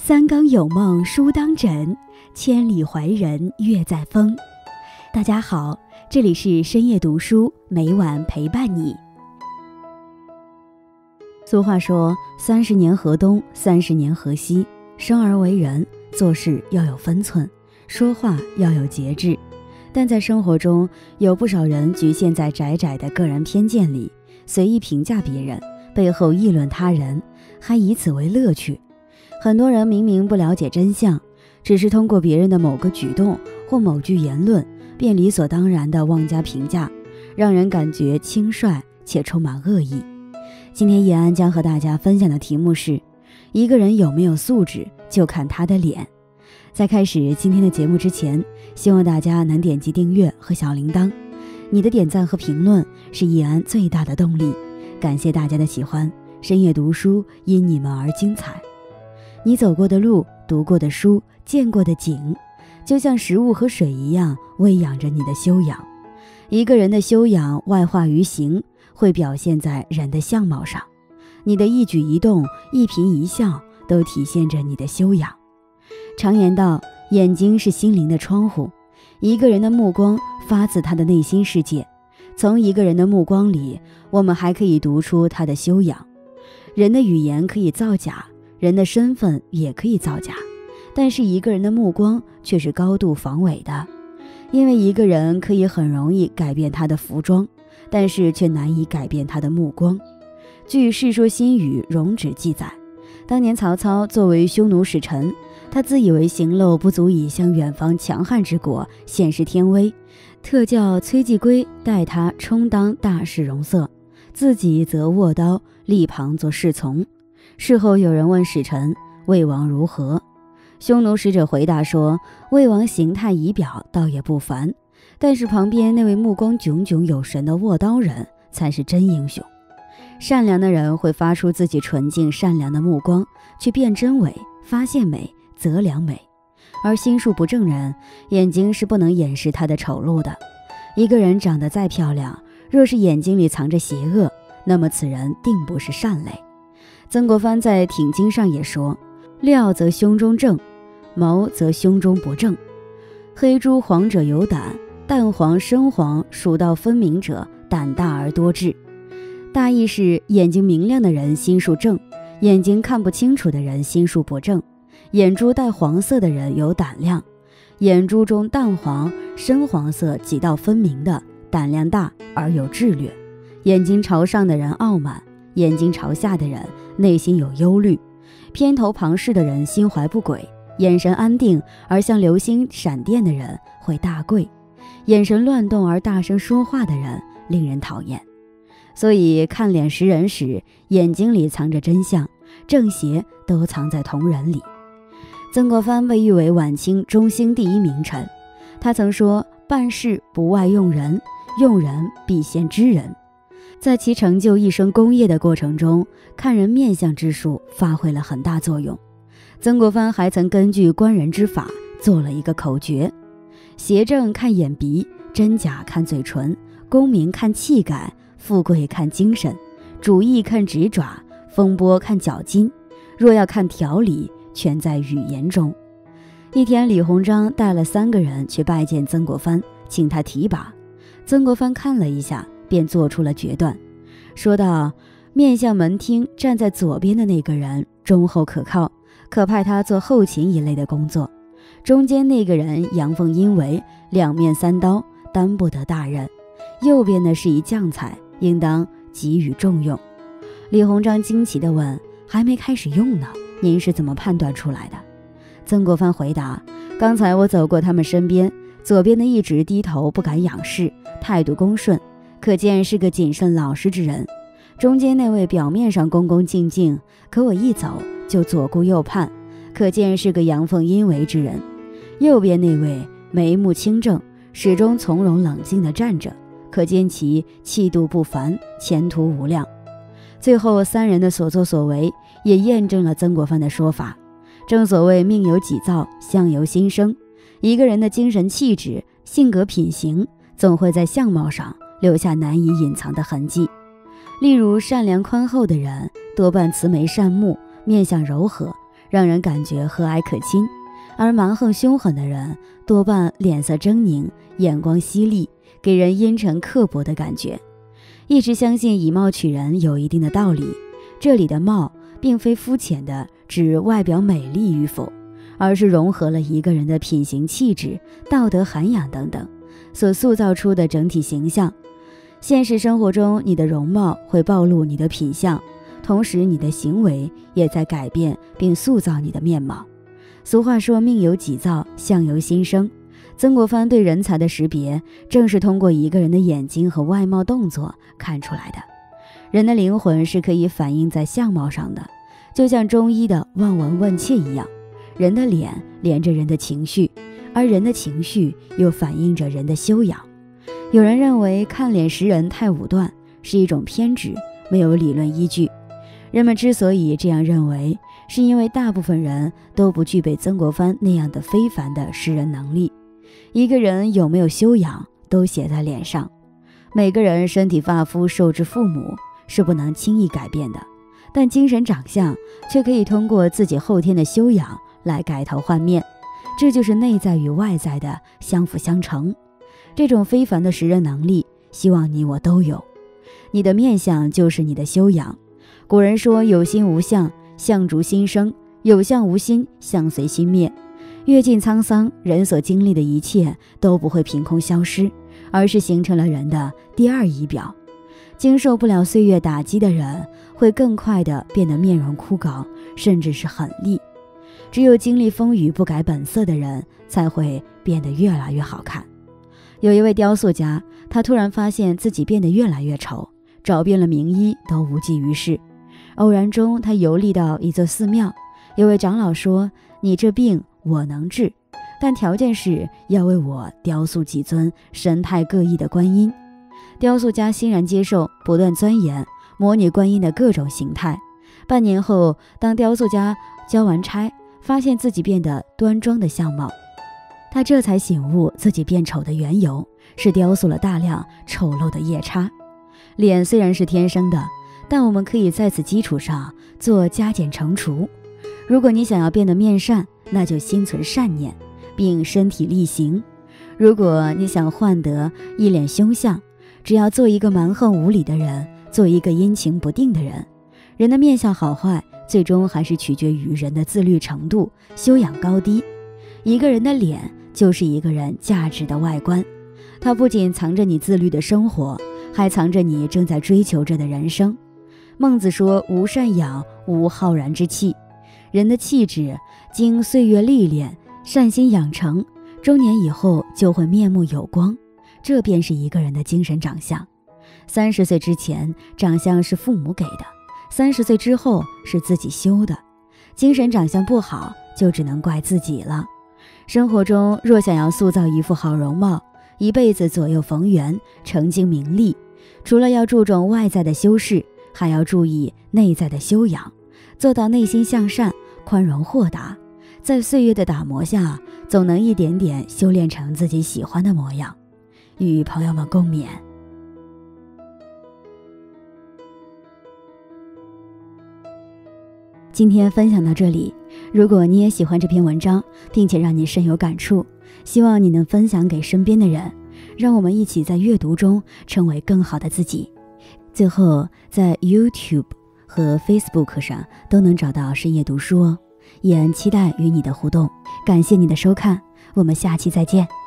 三更有梦书当枕，千里怀人月在风。大家好，这里是深夜读书，每晚陪伴你。俗话说，30年河东，30年河西。生而为人，做事要有分寸，说话要有节制。但在生活中，有不少人局限在窄窄的个人偏见里，随意评价别人，背后议论他人，还以此为乐趣。很多人明明不了解真相，只是通过别人的某个举动或某句言论，便理所当然地妄加评价，让人感觉轻率且充满恶意。今天叶安将和大家分享的题目是：一个人有没有素质，就看他的脸。在开始今天的节目之前，希望大家能点击订阅和小铃铛，你的点赞和评论是叶安最大的动力。感谢大家的喜欢，深夜读书因你们而精彩。你走过的路，读过的书，见过的景，就像食物和水一样，喂养着你的修养。一个人的修养外化于行，会表现在人的相貌上。你的一举一动，一颦一笑，都体现着你的修养。常言道，眼睛是心灵的窗户，一个人的目光发自他的内心世界。从一个人的目光里，我们还可以读出他的修养。人的语言可以造假，人的身份也可以造假，但是一个人的目光却是高度防伪的。因为一个人可以很容易改变他的服装，但是却难以改变他的目光。据《世说新语·容止》记载，当年曹操作为匈奴使臣，他自以为行路不足以向远方强悍之国显示天威，特叫崔季归代他充当大使容色，自己则握刀立旁做侍从。事后有人问使臣，魏王如何？匈奴使者回答说，魏王形态仪表倒也不凡，但是旁边那位目光炯炯有神的握刀人才是真英雄。善良的人会发出自己纯净善良的目光，去辨真伪，发现美，择良美。而心术不正人，眼睛是不能掩饰他的丑陋的。一个人长得再漂亮，若是眼睛里藏着邪恶，那么此人定不是善类。曾国藩在《挺经》上也说，料则胸中正，谋则胸中不正。黑珠黄者有胆，淡黄深黄属到分明者，胆大而多智。大意是，眼睛明亮的人心术正，眼睛看不清楚的人心术不正。眼珠带黄色的人有胆量，眼珠中淡黄深黄色几道分明的，胆量大而有智略。眼睛朝上的人傲慢，眼睛朝下的人内心有忧虑。偏头旁视的人心怀不轨，眼神安定而像流星闪电的人会大贵。眼神乱动而大声说话的人令人讨厌。所以看脸识人时，眼睛里藏着真相，正邪都藏在同人里。曾国藩被誉为晚清中兴第一名臣，他曾说，办事不外用人，用人必先知人。在其成就一生功业的过程中，看人面相之术发挥了很大作用。曾国藩还曾根据观人之法做了一个口诀：邪正看眼鼻，真假看嘴唇，功名看气概，富贵看精神，主义看指爪，风波看脚筋，若要看条理，全在语言中。一天，李鸿章带了3个人去拜见曾国藩，请他提拔。曾国藩看了一下，便做出了决断，说道：面向门厅站在左边的那个人忠厚可靠，可派他做后勤一类的工作。中间那个人阳奉阴违，两面三刀，担不得大任。右边的是一将才，应当给予重用。李鸿章惊奇地问：还没开始用呢，您是怎么判断出来的？曾国藩回答：刚才我走过他们身边，左边的一直低头不敢仰视，态度恭顺，可见是个谨慎老实之人。中间那位表面上恭恭敬敬，可我一走就左顾右盼，可见是个阳奉阴违之人。右边那位眉目清正，始终从容冷静地站着，可见其气度不凡，前途无量。最后3人的所作所为也验证了曾国藩的说法。正所谓命由己造，相由心生。一个人的精神气质、性格品行，总会在相貌上留下难以隐藏的痕迹。例如善良宽厚的人，多半慈眉善目，面相柔和， 让人感觉和蔼可亲；而蛮横凶狠的人多半脸色狰狞，眼光犀利，给人阴沉刻薄的感觉。一直相信以貌取人有一定的道理，这里的貌并非肤浅的指外表美丽与否，而是融合了一个人的品行气质、道德涵养等等所塑造出的整体形象。现实生活中，你的容貌会暴露你的品相，同时你的行为也在改变并塑造你的面貌。俗话说命由己造，相由心生。曾国藩对人才的识别，正是通过一个人的眼睛和外貌动作看出来的。人的灵魂是可以反映在相貌上的，就像中医的望闻问切一样，人的脸连着人的情绪，而人的情绪又反映着人的修养。有人认为看脸识人太武断，是一种偏执，没有理论依据。人们之所以这样认为，是因为大部分人都不具备曾国藩那样的非凡的识人能力。一个人有没有修养，都写在脸上。每个人身体发肤受之父母，是不能轻易改变的，但精神长相却可以通过自己后天的修养来改头换面。这就是内在与外在的相辅相成。这种非凡的识人能力，希望你我都有。你的面相就是你的修养。古人说有心无相，相逐心生；有相无心，相随心灭。阅尽沧桑，人所经历的一切都不会凭空消失，而是形成了人的第二仪表。经受不了岁月打击的人，会更快地变得面容枯槁，甚至是狠戾。只有经历风雨不改本色的人，才会变得越来越好看。有一位雕塑家，他突然发现自己变得越来越丑，找遍了名医都无济于事。偶然中，他游历到一座寺庙，有位长老说：“你这病我能治，但条件是要为我雕塑几尊神态各异的观音。”雕塑家欣然接受，不断钻研模拟观音的各种形态。半年后，当雕塑家交完差，发现自己变得端庄的相貌，他这才醒悟自己变丑的缘由，是雕塑了大量丑陋的夜叉。脸虽然是天生的，但我们可以在此基础上做加减乘除。如果你想要变得面善，那就心存善念，并身体力行。如果你想换得一脸凶相，只要做一个蛮横无理的人，做一个阴晴不定的人。人的面相好坏，最终还是取决于人的自律程度、修养高低。一个人的脸，就是一个人价值的外观，它不仅藏着你自律的生活，还藏着你正在追求着的人生。孟子说：“无善养，无浩然之气。”人的气质经岁月历练，善心养成，中年以后就会面目有光，这便是一个人的精神长相。30岁之前，长相是父母给的；30岁之后，是自己修的。精神长相不好，就只能怪自己了。生活中若想要塑造一副好容貌，一辈子左右逢源，成经名利，除了要注重外在的修饰，还要注意内在的修养，做到内心向善、宽容豁达，在岁月的打磨下，总能一点点修炼成自己喜欢的模样。与朋友们共勉。今天分享到这里，如果你也喜欢这篇文章，并且让你深有感触，希望你能分享给身边的人，让我们一起在阅读中成为更好的自己。最后，在 YouTube 和 Facebook 上都能找到深夜读书哦，也期待与你的互动。感谢你的收看，我们下期再见。